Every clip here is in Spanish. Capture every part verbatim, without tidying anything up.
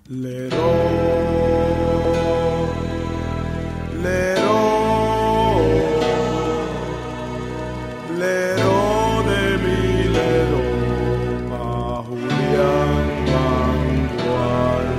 Lero, lero, lero de mi lero, pa' Julián Mangual.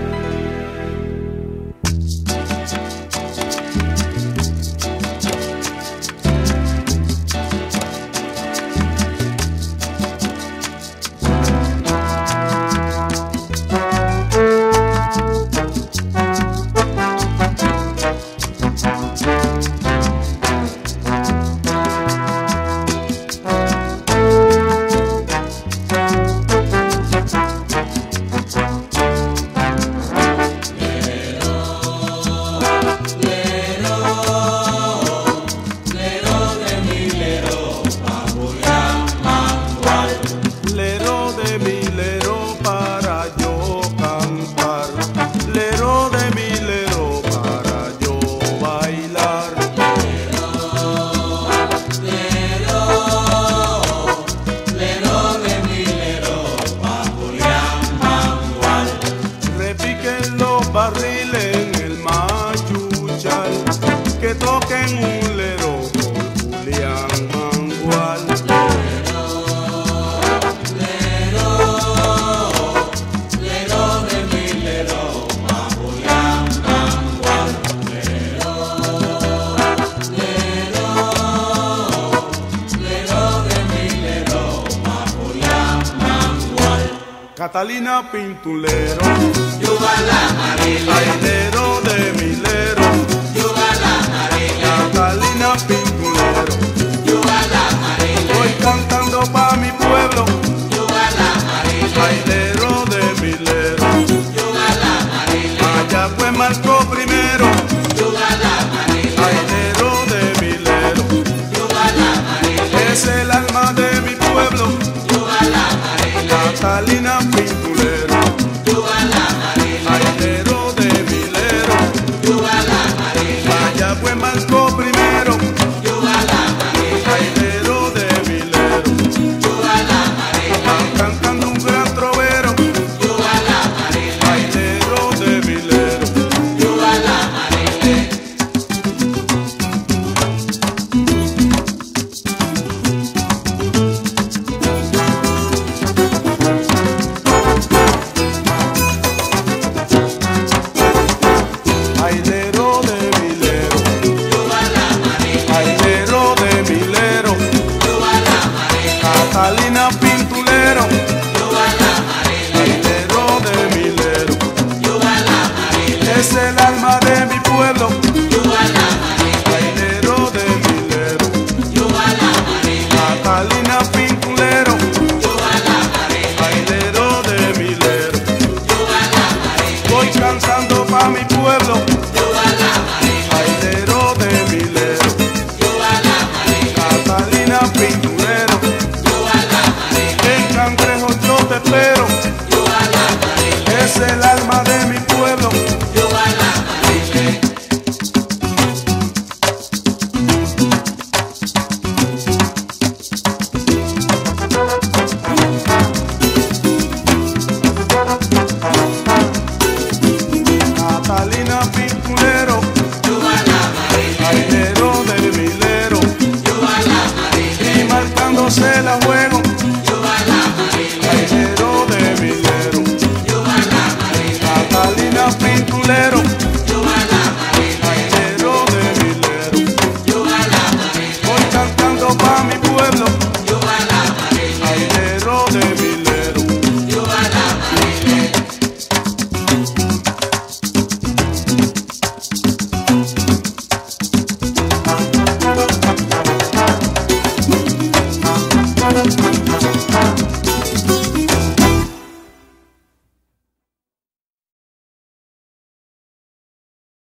Barriles en el machuchal, que toquen un lero por Julián Mangual. Lero, lero, lero de mi lero, pa' Julián Mangual. Lero, lero, lero de mi lero, pa' Julián Mangual. Catalina Pintulero, Yuba la Marila, Ailero de Milero, Yuba la Marila, Catalina Pintulero, Yuba la Marila, voy cantando pa' mi pueblo, Yuba la Marila, Ailero de Milero, Yuba la Marila, allá fue Marco primero, Yuba la Marila, Ailero de Milero, Yuba la Marila, es el alma de mi pueblo, Yuba la Marila, Catalina Pintulero, Yuba la Marila, Ailero de Milero, Yuba la Marila, allá fue Marco primero, Yuba la Marila, Ailero de Milero, Yuba la Marila, cantando un gran trovero, Yuba la Marila, Ailero de Milero. Yuba la Marila. Ailero de Milero, Yuba la Marila, Ailero de Milero, Yuba la Marila, Catalina Pintulero, Yuba la Marila, Ailero de Milero, Yuba la Marila, es el alma de mi pueblo, Yuba la Marila, Ailero de Milero, Yuba la Marila, Catalina Pintulero, Yuba la Marila, Ailero de Milero, Yuba la Marila, voy cantando pa' mi pueblo, Yuba la Marila, Ailero de Milero, Yuba la Marila, Catalina Pintulero, Yuba la Marila, en Cangrejo yo te espero, Yuba la Marila, es el alma